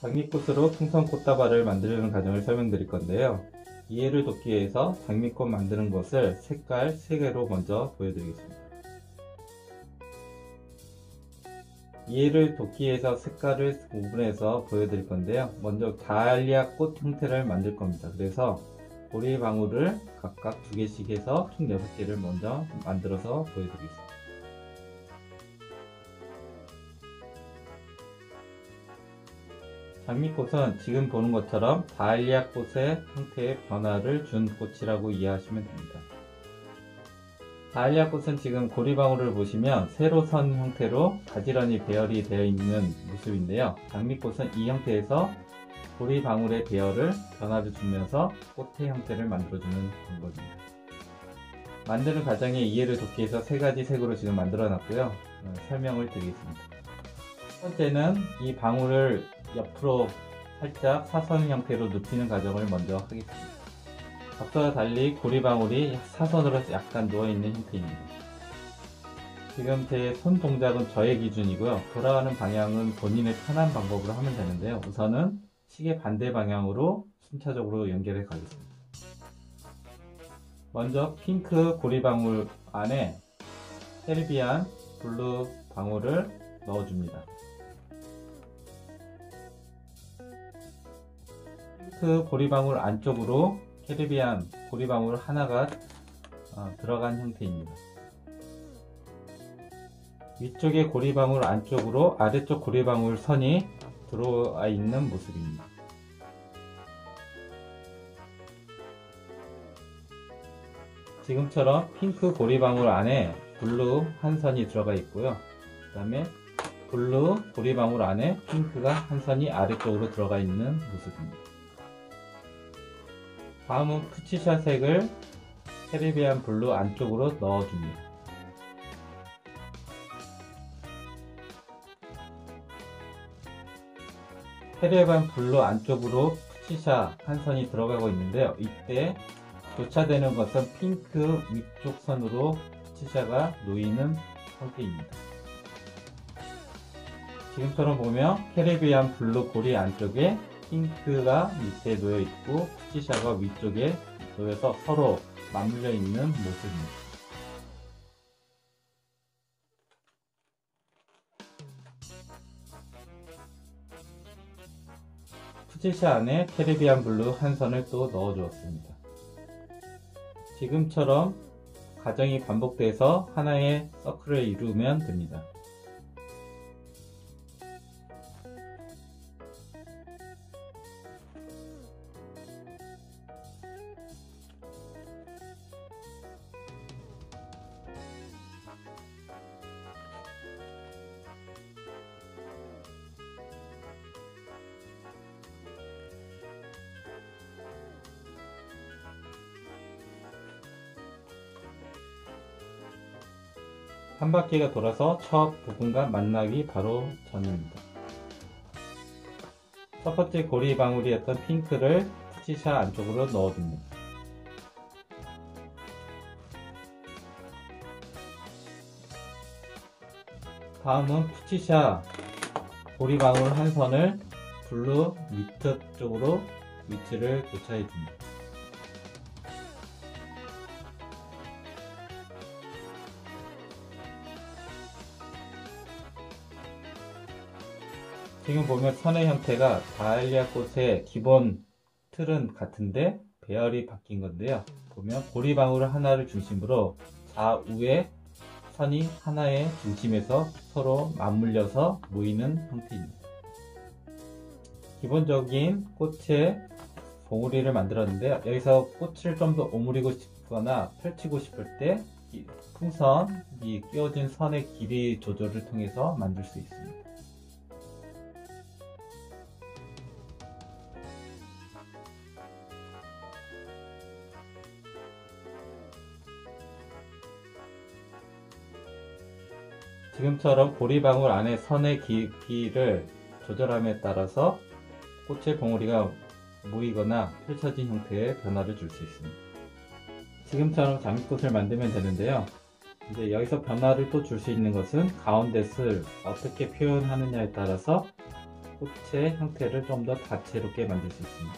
장미꽃으로 풍선 꽃다발을 만드는 과정을 설명드릴 건데요. 이해를 돕기 위해서 장미꽃 만드는 것을 색깔 3개로 먼저 보여드리겠습니다. 이해를 돕기 위해서 색깔을 구분해서 보여드릴 건데요. 먼저 다알리아 꽃 형태를 만들 겁니다. 그래서 고리방울을 각각 2개씩 해서 총 6개를 먼저 만들어서 보여드리겠습니다. 장미꽃은 지금 보는 것처럼 다알리아 꽃의 형태의 변화를 준 꽃이라고 이해하시면 됩니다. 다알리아 꽃은 지금 고리방울을 보시면 세로선 형태로 가지런히 배열이 되어 있는 모습인데요. 장미꽃은 이 형태에서 고리방울의 배열을 변화를 주면서 꽃의 형태를 만들어주는 방법입니다. 만드는 과정에 이해를 돕기 위해서 3가지 색으로 지금 만들어 놨고요. 설명을 드리겠습니다. 첫 번째는 이 방울을 옆으로 살짝 사선 형태로 눕히는 과정을 먼저 하겠습니다. 앞서와 달리 고리방울이 사선으로 약간 누워있는 형태입니다. 지금 제 손 동작은 저의 기준이고요. 돌아가는 방향은 본인의 편한 방법으로 하면 되는데요. 우선은 시계 반대 방향으로 순차적으로 연결해 가겠습니다. 먼저 핑크 고리방울 안에 캐리비안 블루 방울을 넣어줍니다. 핑크 고리방울 안쪽으로 캐리비안 고리방울 하나가 들어간 형태입니다. 위쪽의 고리방울 안쪽으로 아래쪽 고리방울 선이 들어와 있는 모습입니다. 지금처럼 핑크 고리방울 안에 블루 한 선이 들어가 있고요. 그 다음에 블루 고리방울 안에 핑크가 한 선이 아래쪽으로 들어가 있는 모습입니다. 다음은 푸치샤 색을 캐리비안 블루 안쪽으로 넣어줍니다. 캐리비안 블루 안쪽으로 푸치샤 한 선이 들어가고 있는데요. 이때 교차되는 것은 핑크 위쪽 선으로 푸치샤가 놓이는 상태입니다. 지금처럼 보면 캐리비안 블루 고리 안쪽에 핑크가 밑에 놓여 있고 푸치샤가 위쪽에 놓여서 서로 맞물려 있는 모습입니다. 푸치샤 안에 캐리비안 블루 한 선을 또 넣어 주었습니다. 지금처럼 과정이 반복돼서 하나의 서클을 이루면 됩니다. 한 바퀴가 돌아서 첫 부분과 만나기 바로 전입니다. 첫 번째 고리방울이었던 핑크를 푸치샤 안쪽으로 넣어줍니다. 다음은 푸치샤 고리방울 한 선을 블루 밑에 쪽으로 위치를 교차해 줍니다. 지금 보면 선의 형태가 다알리아 꽃의 기본 틀은 같은데 배열이 바뀐 건데요. 보면 고리방울 하나를 중심으로 좌우의 선이 하나의 중심에서 서로 맞물려서 모이는 형태입니다. 기본적인 꽃의 봉우리를 만들었는데요. 여기서 꽃을 좀 더 오므리고 싶거나 펼치고 싶을 때 이 풍선이 끼워진 선의 길이 조절을 통해서 만들 수 있습니다. 지금처럼 고리방울 안에 선의 깊이를 조절함에 따라서 꽃의 봉우리가 모이거나 펼쳐진 형태의 변화를 줄 수 있습니다. 지금처럼 장미꽃을 만들면 되는데요. 이제 여기서 변화를 또 줄 수 있는 것은 가운데 술 어떻게 표현하느냐에 따라서 꽃의 형태를 좀 더 다채롭게 만들 수 있습니다.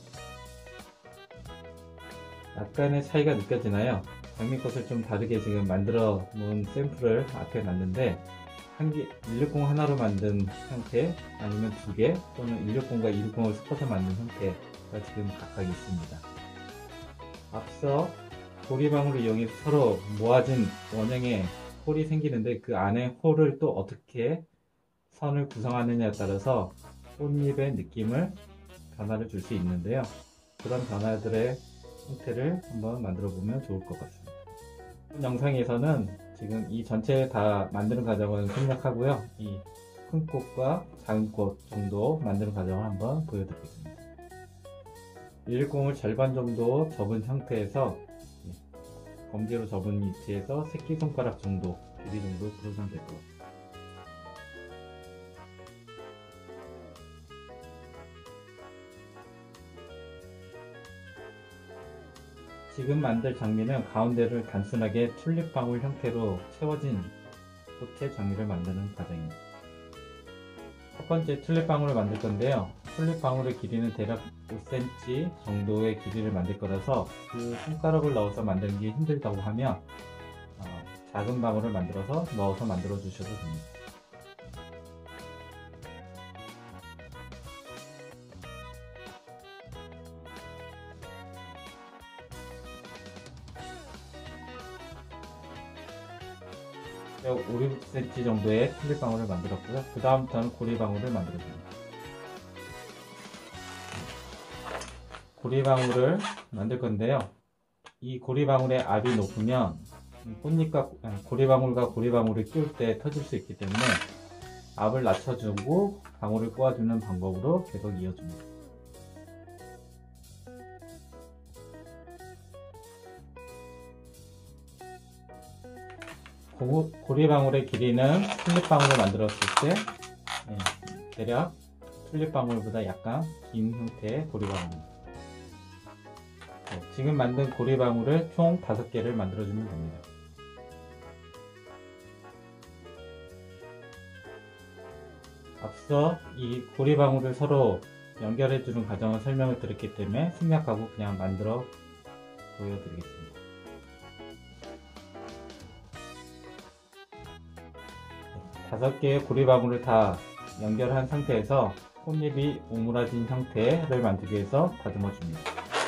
약간의 차이가 느껴지나요? 장미꽃을 좀 다르게 지금 만들어 놓은 샘플을 앞에 놨는데 160 하나로 만든 형태, 아니면 2개, 또는 160과 260을 섞어서 만든 형태가 지금 각각 있습니다. 앞서 고리방울을 이용해서 서로 모아진 원형의 홀이 생기는데, 그 안에 홀을 또 어떻게 선을 구성하느냐에 따라서 꽃잎의 느낌을 변화를 줄 수 있는데요. 그런 변화들의 형태를 한번 만들어 보면 좋을 것 같습니다. 영상에서는 지금 이 전체 다 만드는 과정을 생략하고요. 이 큰 꽃과 작은 꽃 정도 만드는 과정을 한번 보여드리겠습니다. 110을 절반 정도 접은 상태에서 검지로 접은 위치에서 새끼손가락 정도 길이 정도 풀어주면 될 것 같아요. 지금 만들 장미는 가운데를 단순하게 튤립방울 형태로 채워진 꽃의 장미를 만드는 과정입니다. 첫 번째 튤립방울을 만들 건데요. 튤립방울의 길이는 대략 5cm 정도의 길이를 만들 거라서 그 손가락을 넣어서 만드는 게 힘들다고 하면 작은 방울을 만들어서 넣어서 만들어 주셔도 됩니다. 약 5, 6cm 정도의 튤립방울을 만들었고요. 그 다음부터는 고리방울을 만들어줍니다. 고리방울을 만들 건데요. 이 고리방울의 압이 높으면 꽃잎과 고리방울과 고리방울을 끼울 때 터질 수 있기 때문에 압을 낮춰주고 방울을 꼬아주는 방법으로 계속 이어줍니다. 고리방울의 길이는 튤립방울을 만들었을 때 대략 튤립방울보다 약간 긴 형태의 고리방울입니다. 지금 만든 고리방울을 총 5개를 만들어주면 됩니다. 앞서 이 고리방울을 서로 연결해주는 과정을 설명을 드렸기 때문에 생략하고 그냥 만들어 보여드리겠습니다. 다섯 개의 고리방울을 다 연결한 상태에서 꽃잎이 오므라진 형태를 만들기 위해서 다듬어 줍니다.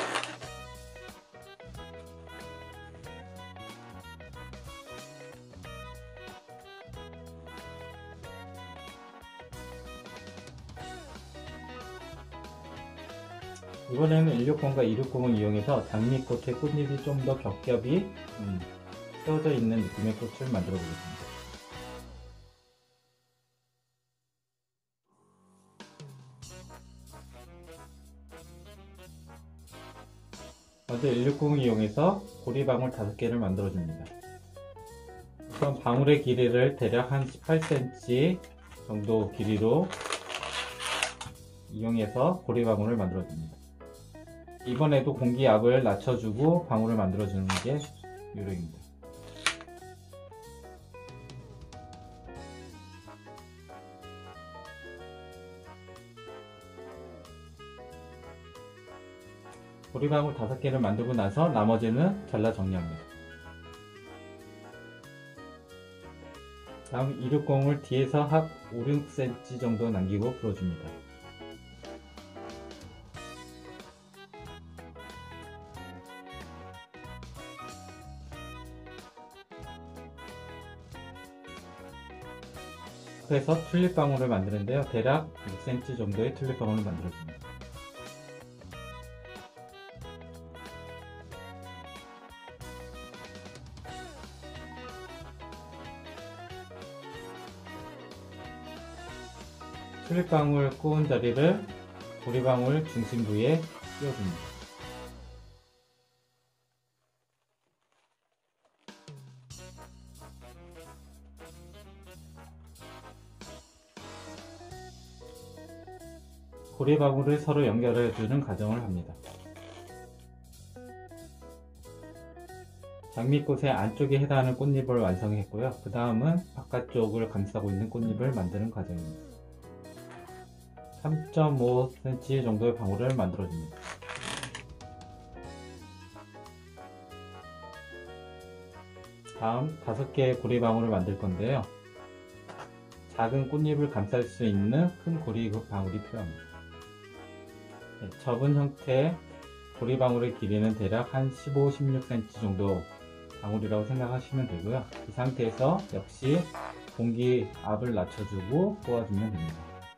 이번에는 160과 260을 이용해서 장미꽃의 꽃잎이 좀 더 겹겹이 세워져 있는 느낌의 꽃을 만들어 보겠습니다. 먼저 160을 이용해서 고리방울 5개를 만들어 줍니다. 우선 방울의 길이를 대략 한 18cm 정도 길이로 이용해서 고리방울을 만들어 줍니다. 이번에도 공기압을 낮춰주고 방울을 만들어 주는 게 요령입니다. 고리방울 5개를 만들고 나서 나머지는 잘라 정리합니다. 다음 260을 뒤에서 약 5, 6cm 정도 남기고 풀어줍니다. 앞에서 튤립방울을 만드는데요. 대략 6cm 정도의 튤립방울을 만들어줍니다. 튤립방울 꼬은 자리를 고리방울 중심 부위에 끼워줍니다. 고리방울을 서로 연결해주는 과정을 합니다. 장미꽃의 안쪽에 해당하는 꽃잎을 완성했고요. 그 다음은 바깥쪽을 감싸고 있는 꽃잎을 만드는 과정입니다. 3.5cm 정도의 방울을 만들어줍니다. 다음 5개의 고리방울을 만들 건데요. 작은 꽃잎을 감쌀 수 있는 큰 고리방울이 필요합니다. 접은 형태의 고리방울의 길이는 대략 한 15-16cm 정도 방울이라고 생각하시면 되고요. 이 상태에서 역시 공기압을 낮춰주고 꼬아주면 됩니다.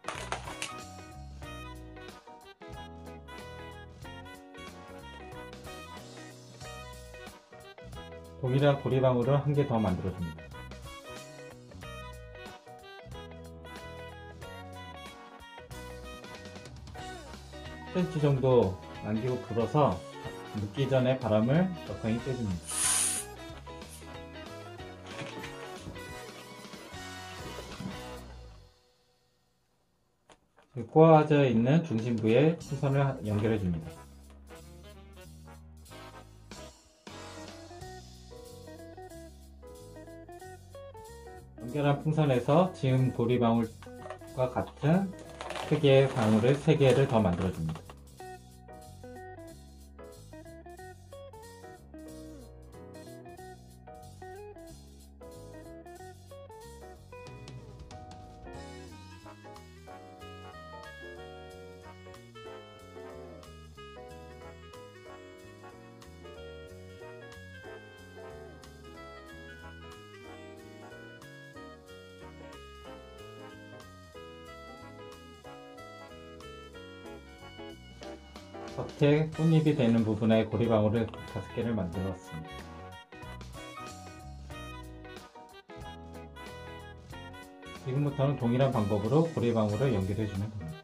동일한 고리방울을 한 개 더 만들어줍니다. cm 정도 남기고 불어서 묻기 전에 바람을 적당히 빼줍니다. 꼬아져 있는 중심부에 풍선을 연결해 줍니다. 연결한 풍선에서 지금 고리방울과 같은 크기의 방울을 3개를 더 만들어 줍니다. 겉에 꽃잎이 되는 부분에 고리방울을 5개를 만들었습니다. 지금부터는 동일한 방법으로 고리방울을 연결해 주면 됩니다.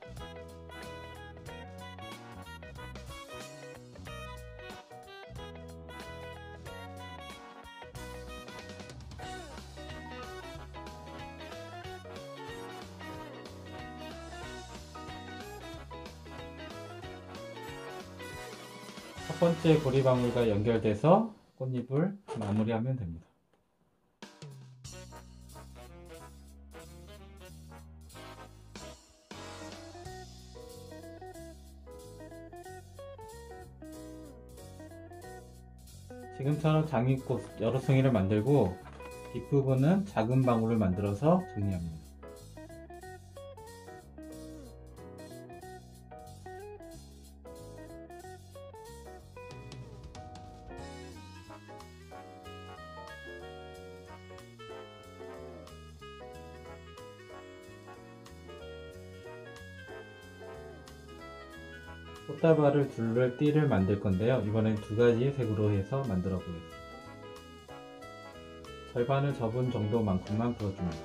첫 번째 고리방울과 연결돼서 꽃잎을 마무리하면 됩니다. 지금처럼 장미꽃 여러 송이를 만들고 뒷부분은 작은 방울을 만들어서 정리합니다. 꽃다발을 둘러 띠를 만들 건데요. 이번엔 2가지 색으로 해서 만들어 보겠습니다. 절반을 접은 정도만큼만 부어줍니다.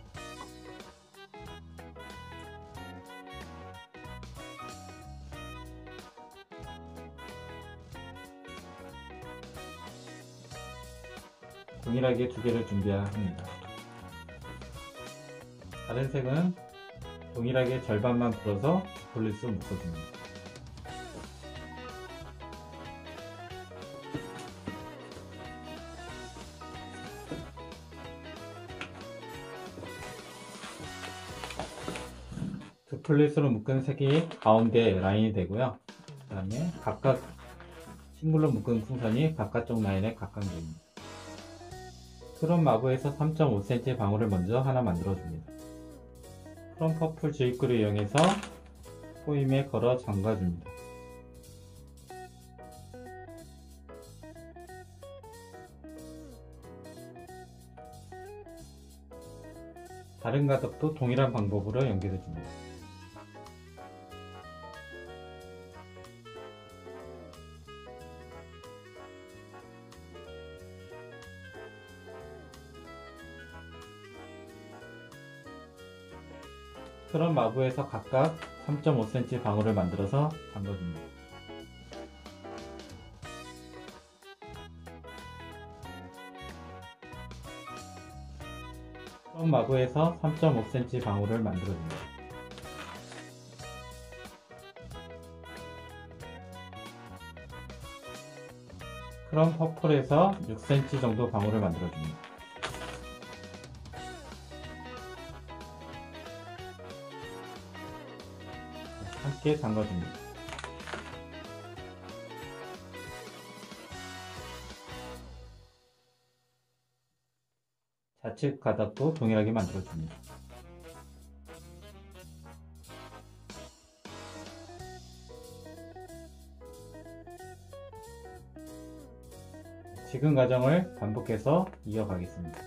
동일하게 2개를 준비합니다. 다른 색은 동일하게 절반만 불어서 폴리스 묶어줍니다. 두플릿으로 묶은 색이 가운데 라인이 되고요. 그 다음에 각각 싱글로 묶은 풍선이 바깥쪽 라인에 각각됩니다. 크롬 마구에서 3.5cm 방울을 먼저 하나 만들어 줍니다. 크롬 퍼플 주입구를 이용해서 포임에 걸어 잠가 줍니다. 다른 가닥도 동일한 방법으로 연결해 줍니다. 크롬 마구에서 각각 3.5cm 방울을 만들어서 잠궈줍니다. 크롬 마구에서 3.5cm 방울을 만들어줍니다. 크롬 퍼플에서 6cm 정도 방울을 만들어줍니다. 함께 잠가줍니다. 좌측 가닥도 동일하게 만들어줍니다. 지금 과정을 반복해서 이어가겠습니다.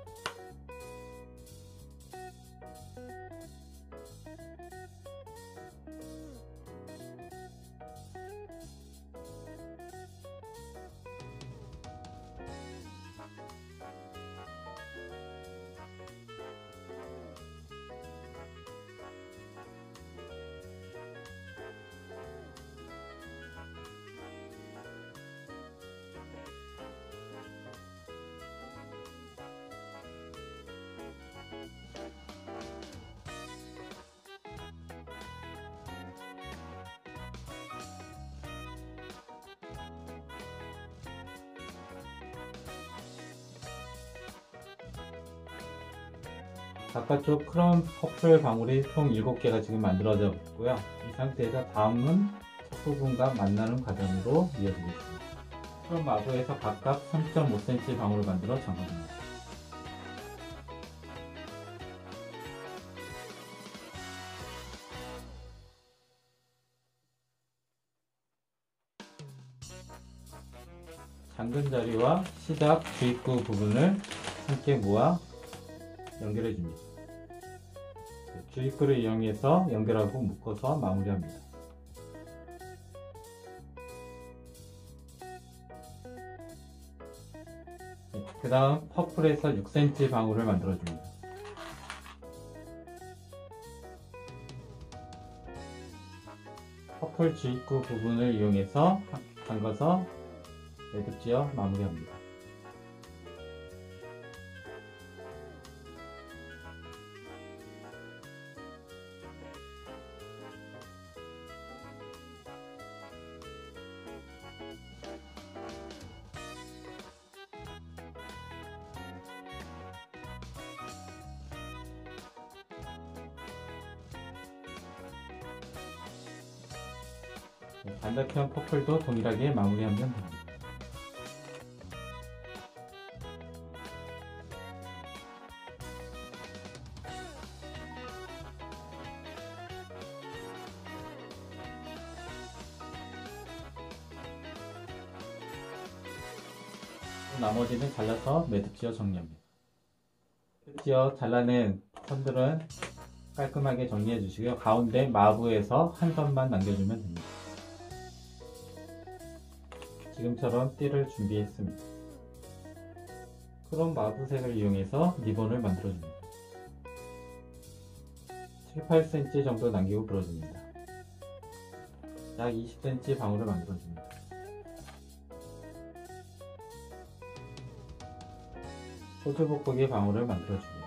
바깥쪽 크롬 퍼플 방울이 총 7개가 지금 만들어져 있고요. 이 상태에서 다음은 첫 부분과 만나는 과정으로 이어지겠습니다. 크롬 마부에서 각각 3.5cm 방울을 만들어 잠가줍니다. 잠근 자리와 시작 주입구 부분을 함께 모아 연결해 줍니다. 주입구를 이용해서 연결하고 묶어서 마무리합니다. 그 다음 퍼플에서 6cm 방울을 만들어 줍니다. 퍼플 주입구 부분을 이용해서 잠가서 매듭지어 마무리합니다. 반대편 퍼플도 동일하게 마무리하면 됩니다. 나머지는 잘라서 매듭지어 정리합니다. 매듭지어 잘라낸 선들은 깔끔하게 정리해 주시고요. 가운데 마부에서 한 선만 남겨주면 됩니다. 지금처럼 띠를 준비했습니다. 크롬 마부색을 이용해서 리본을 만들어줍니다. 7, 8cm 정도 남기고 불어줍니다. 약 20cm 방울을 만들어줍니다. 호주복고기 방울을 만들어줍니다.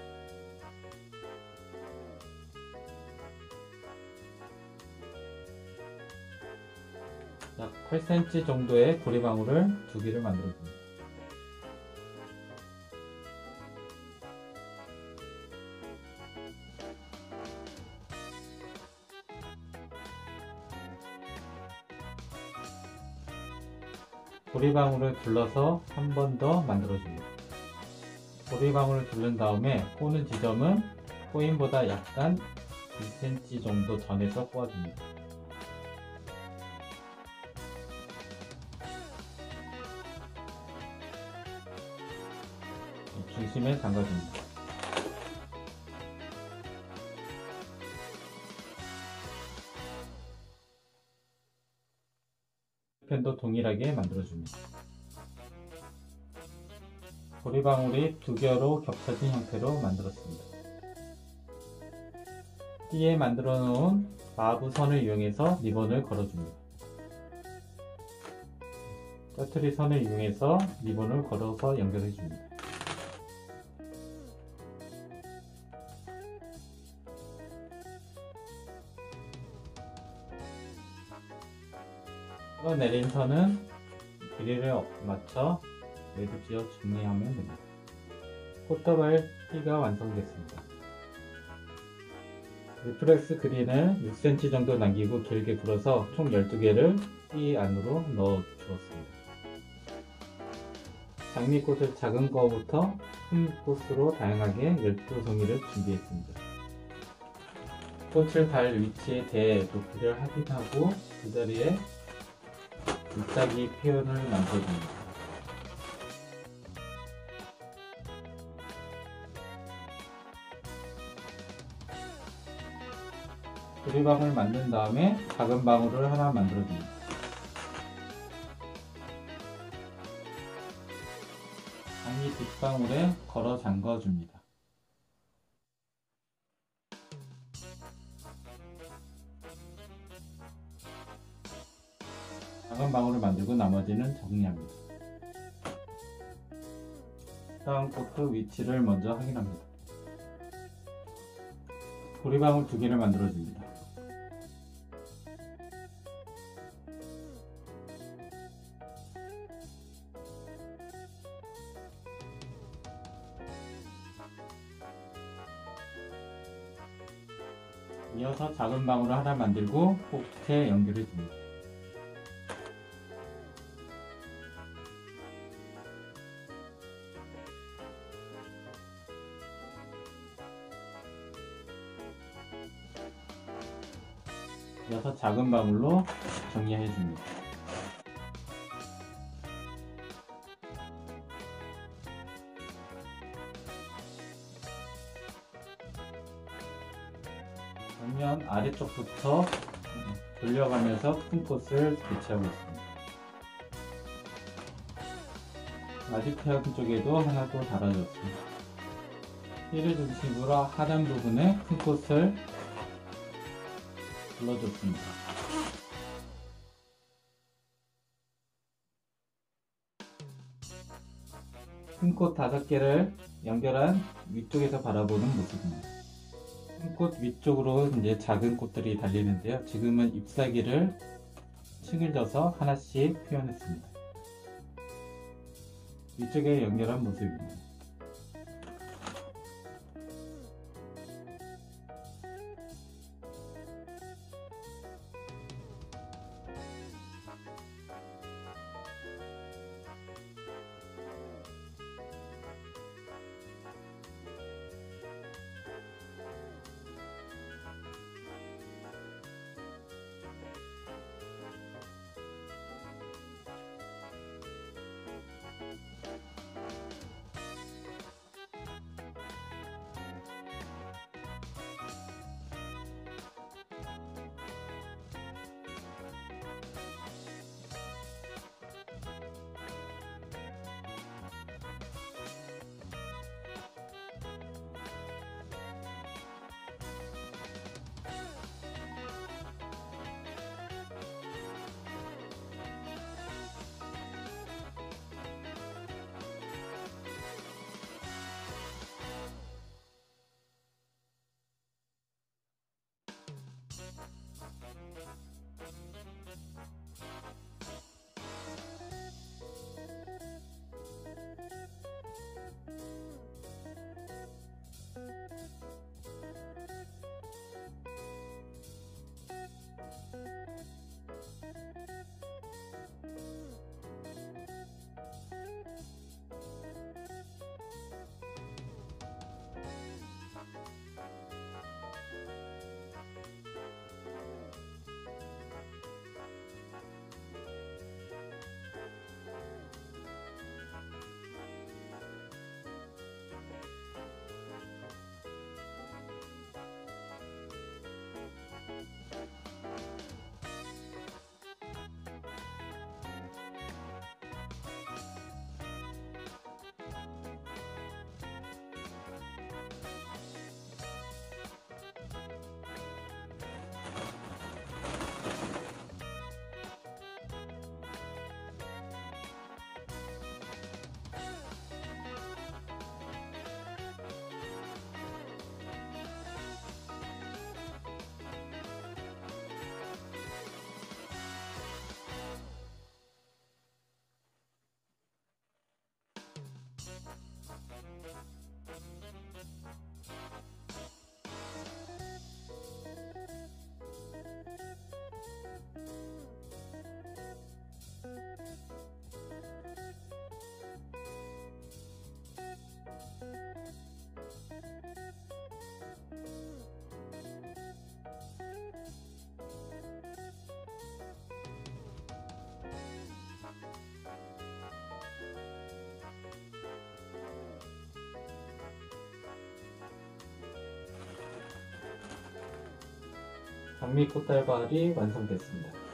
약 8cm 정도의 고리방울을 2개를 만들어줍니다. 고리방울을 둘러서 한 번 더 만들어줍니다. 고리방울을 두른 다음에 꼬는 지점은 꼬임보다 약간 2cm 정도 전에서 꼬아줍니다. 중심에 담가줍니다. 펜도 동일하게 만들어줍니다. 고리방울이 2겹으로 겹쳐진 형태로 만들었습니다. 띠에 만들어 놓은 마부선을 이용해서 리본을 걸어줍니다. 짜투리 선을 이용해서 리본을 걸어서 연결해 줍니다. 끌어내린 선은 길이를 맞춰 매듭지어 정리하면 됩니다. 꽃다발 띠가 완성됐습니다. 리프렉스 그린을 6cm 정도 남기고 길게 불어서 총 12개를 이 안으로 넣어 주었습니다. 장미꽃을 작은 거부터 큰 꽃으로 다양하게 12송이를 준비했습니다. 꽃을 달 위치에 대해 높이를 확인하고 그 자리에 잎사귀 표현을 만들어줍니다. 조리방을 만든 다음에 작은 방울을 하나 만들어줍니다. 장미 뒷방울에 걸어 잠궈줍니다. 작은 방울을 만들고 나머지는 정리합니다. 다음 꽃의 위치를 먼저 확인합니다. 보리방울 2개를 만들어줍니다. 이어서 작은 방울을 하나 만들고 꽃에 연결해 줍니다. 이어서 작은 방울로 정리해 줍니다. 그러면 아래쪽부터 돌려가면서 큰 꽃을 배치하고 있습니다. 마지편 쪽에도 하나 또 달아줬습니다. 띠를 중심으로 하단 부분에 큰 꽃을 불러줬습니다. 큰 꽃 5개를 연결한 위쪽에서 바라보는 모습입니다. 큰 꽃 위쪽으로 이제 작은 꽃들이 달리는데요. 지금은 잎사귀를 층을 져서 하나씩 표현했습니다. 위쪽에 연결한 모습입니다. 장미 꽃달발이 완성됐습니다.